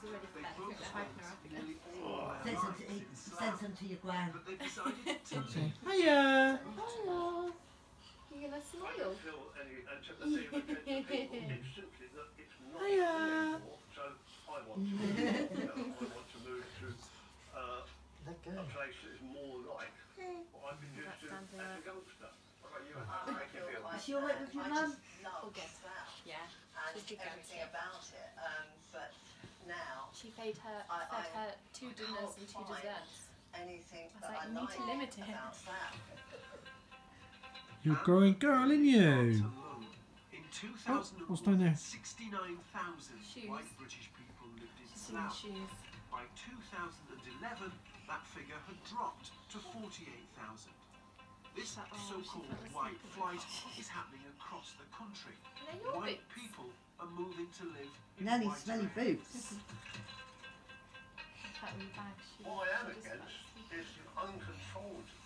already they fed. both Hyping her up again. nearly all of their rights in Send Slough, some to your gran. but they've decided to teach Okay. it. Hiya! Hello. You're gonna I smile. don't feel any antipathy against the people. It's simply that it's not Hiya. anymore. So I want to move. I want to move to a place that is more like what I've been used to as a youngster. What about you? How do you feel? Is she alright with your mum? All good. Yeah. And She's good everything about it, but now She fed her 2 dinners and 2 desserts. anything I was that like, I you need to limit it. about that. You're a growing girl, aren't you? In what's down there? 69,000 Shoes. white British people lived in She's doing Slough. shoes. By 2011, that figure had dropped to 48,000. This so-called white flight is happening across the country. Are they your White boots? people are moving to live in Nanny's white smelly areas. boots. That wee bag shoes. What I am against is uncontrolled